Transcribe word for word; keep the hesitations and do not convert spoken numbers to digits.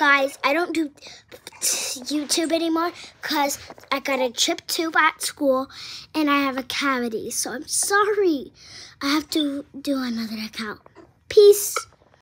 guys, I don't do YouTube anymore because I got a chip tube at school and I have a cavity. So I'm sorry. I have to do another account. Peace.